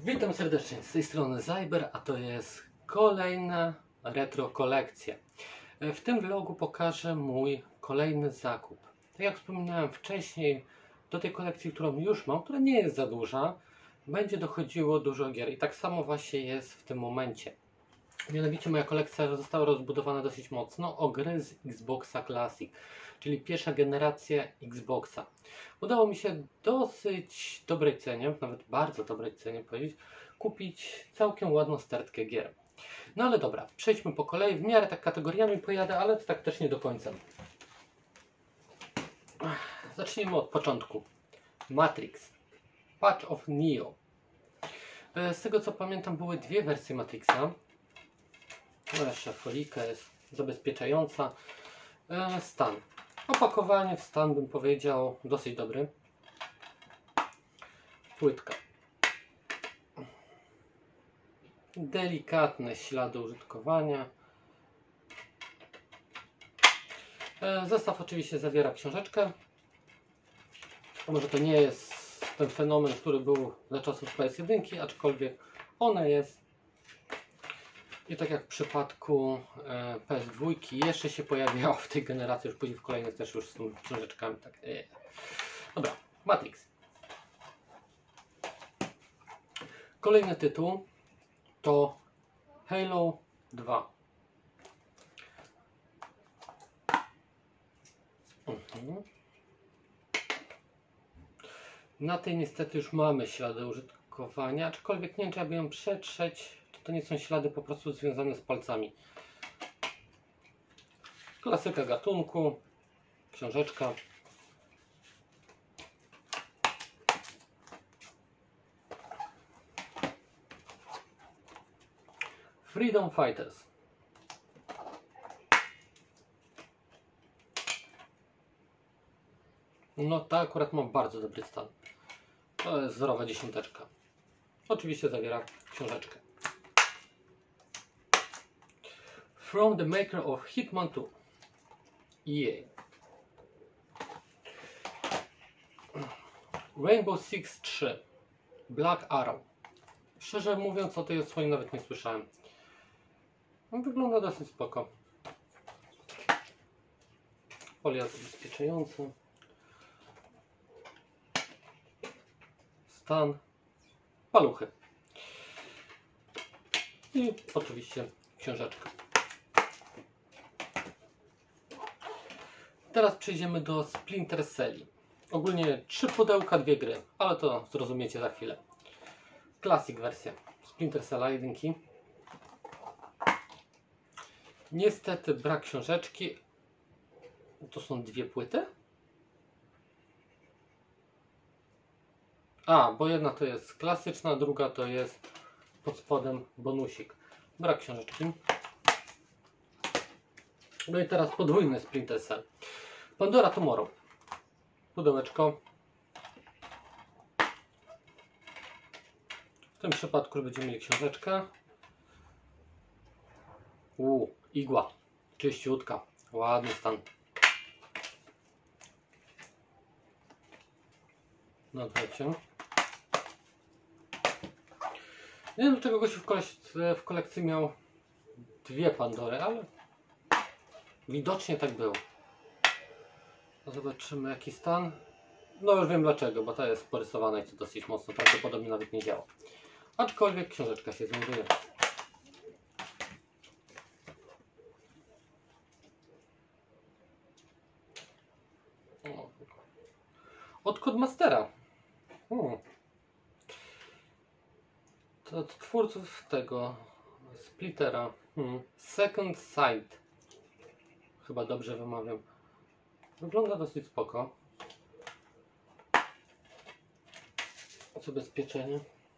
Witam serdecznie, z tej strony Zajber, a to jest kolejna retro kolekcja. W tym vlogu pokażę mój kolejny zakup. Tak jak wspominałem wcześniej, do tej kolekcji, którą już mam, która nie jest za duża, będzie dochodziło dużo gier i tak samo właśnie jest w tym momencie. Mianowicie moja kolekcja została rozbudowana dosyć mocno o gry z Xboxa Classic, czyli pierwsza generacja Xboxa. Udało mi się dosyć dobrej cenie, nawet bardzo dobrej cenie powiedzieć, kupić całkiem ładną stertkę gier. No ale dobra, przejdźmy po kolei, w miarę tak kategoriami pojadę, ale to tak też nie do końca. Zacznijmy od początku. Matrix, Patch of Neo. Z tego co pamiętam były dwie wersje Matrixa. No jeszcze folika jest zabezpieczająca. Stan. Opakowanie w stan bym powiedział dosyć dobry. Płytka. Delikatne ślady użytkowania. Zestaw oczywiście zawiera książeczkę. Może to nie jest ten fenomen, który był za czasów PS1, aczkolwiek ona jest. I tak jak w przypadku PS2 jeszcze się pojawiało w tej generacji, już później w kolejnych też już z tymi książeczkami. Tak. Dobra, Matrix. Kolejny tytuł to Halo 2. Na tej niestety już mamy ślady użytkowania, aczkolwiek nie wiem, czy aby ją przetrzeć, czy to nie są ślady po prostu związane z palcami. Klasyka gatunku, książeczka. Freedom Fighters. No ta akurat ma bardzo dobry stan. To jest wzorowa dziesiąteczka. Oczywiście zawiera książeczkę. From the maker of Hitman 2. EA. Rainbow Six 3. Black Arrow. Szczerze mówiąc, o tej odsłonie nawet nie słyszałem. Wygląda dosyć spoko. Folia zabezpieczająca. Stan. Paluchy. I oczywiście książeczka. Teraz przejdziemy do Splinter Celli. Ogólnie 3 pudełka, 2 gry, ale to zrozumiecie za chwilę. Classic wersja Splinter Cella 1. Niestety brak książeczki. To są 2 płyty? A, bo jedna to jest klasyczna, druga to jest pod spodem bonusik. Brak książeczki. No i teraz podwójny Splinter Cell. Pandora Tomorrow. Pudełeczko. W tym przypadku będziemy mieli książeczkę. Igła. Czyściutka. Ładny stan. Na odwrocie. Nie wiem, dlaczego gościu w kolekcji miał 2 Pandory, ale widocznie tak było. Zobaczymy jaki stan. No już wiem dlaczego, bo ta jest porysowana i to dosyć mocno, prawdopodobnie nawet nie działa. Aczkolwiek książeczka się znajduje. Od Codemastera. To od twórców tego Splittera. Second Sight. Chyba dobrze wymawiam. Wygląda dosyć spoko. Zabezpieczenie.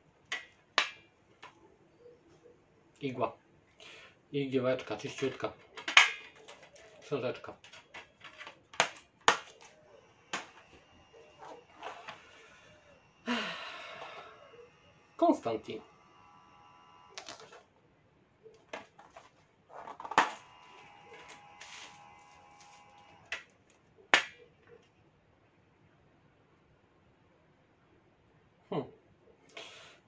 Igła. Igiełeczka, czyściutka. Książeczka. Konstantin.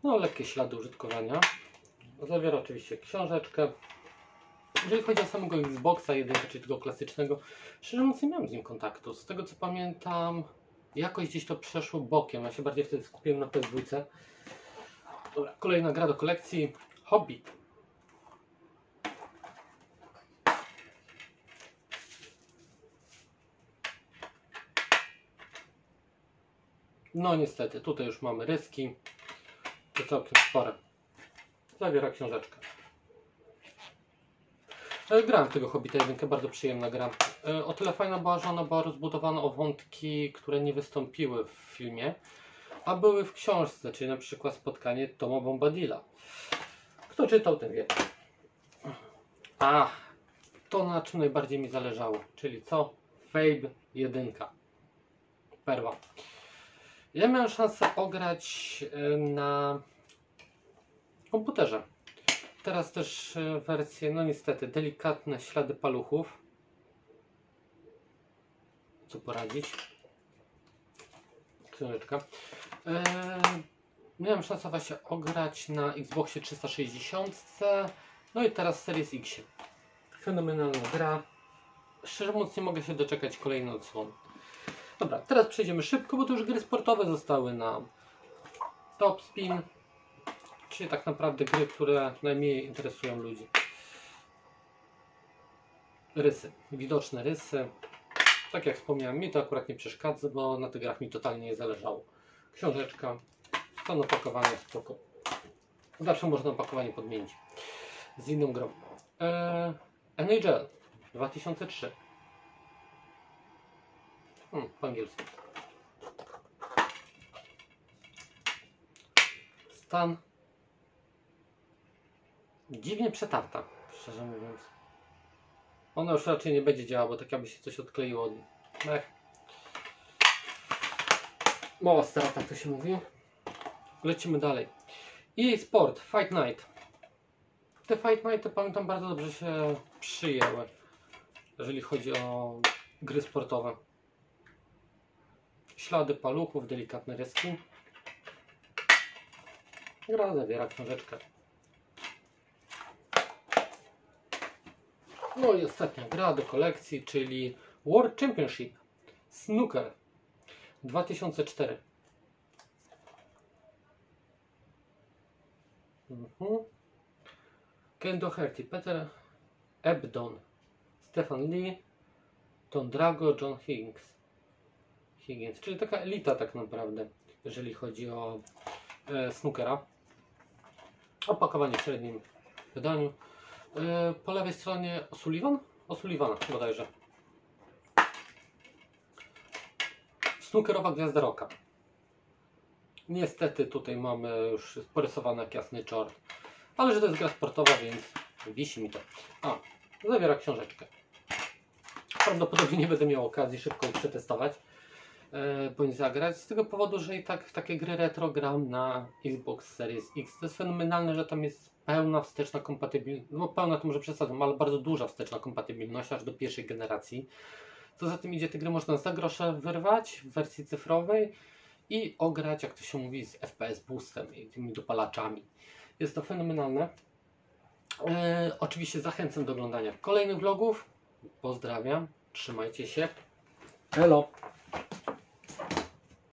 No, lekkie ślady użytkowania. Zawiera oczywiście książeczkę. Jeżeli chodzi o samego Xboxa 1, czyli tego klasycznego, szczerze mówiąc nie miałem z nim kontaktu. Z tego co pamiętam, jakoś gdzieś to przeszło bokiem. Ja się bardziej wtedy skupiłem na PS2. Dobra, kolejna gra do kolekcji. Hobbit. No niestety, tutaj już mamy ryski. To całkiem spore. Zawiera książeczkę. Grałem w tego Hobbita 1, bardzo przyjemna gra. O tyle fajna była, że ona była rozbudowana o wątki, które nie wystąpiły w filmie, a były w książce, czyli na przykład spotkanie Toma Bombadila. Kto czytał, ten wie. A to, na czym najbardziej mi zależało, czyli co? Fable 1. Perła. Ja miałem szansę ograć na komputerze. Teraz też wersję, no niestety, delikatne ślady paluchów. Co poradzić? Książeczka. Miałem szansę właśnie ograć na Xboxie 360. No i teraz Series X. Fenomenalna gra. Szczerze mówiąc nie mogę się doczekać kolejnej odsłony. Dobra, teraz przejdziemy szybko, bo to już gry sportowe zostały na Top Spin. Czyli tak naprawdę gry, które najmniej interesują ludzi. Rysy. Widoczne rysy. Tak jak wspomniałem, mi to akurat nie przeszkadza, bo na tych grach mi totalnie nie zależało. Książeczka. Stan opakowania spoko. Zawsze można opakowanie podmienić z inną grą. NHL 2003. Po angielsku. Stan dziwnie przetarta, szczerze mówiąc. Ona już raczej nie będzie działała, bo tak jakby się coś odkleiło od niej. Mała strata, to się mówi. Lecimy dalej. EA Sport Fight Night. Te Fight Nighty pamiętam bardzo dobrze się przyjęły, jeżeli chodzi o gry sportowe. Ślady paluchów, delikatne ryski. Gra zawiera książeczkę. No i ostatnia gra do kolekcji, czyli World Championship Snooker 2004. Ken Doherty, Peter Ebdon, Stefan Lee, Tom Drago, John Higgins, czyli taka elita tak naprawdę, jeżeli chodzi o snookera. Opakowanie w średnim wydaniu. Po lewej stronie O'Sullivana bodajże. Snookerowa gwiazda rocka. Niestety tutaj mamy już porysowane jak jasny czort. Ale że to jest gra sportowa, więc wisi mi to. Zawiera książeczkę. Prawdopodobnie nie będę miał okazji szybko przetestować bądź zagrać. Z tego powodu, że i tak w takie gry retro gram na Xbox Series X. To jest fenomenalne, że tam jest pełna wsteczna kompatybilność. No pełna to może przesadzam, ale bardzo duża wsteczna kompatybilność aż do pierwszej generacji. Co za tym idzie, te gry można za grosze wyrwać w wersji cyfrowej i ograć, jak to się mówi, z FPS boostem i tymi dopalaczami. Jest to fenomenalne. Oczywiście zachęcam do oglądania kolejnych vlogów. Pozdrawiam, trzymajcie się. Hello!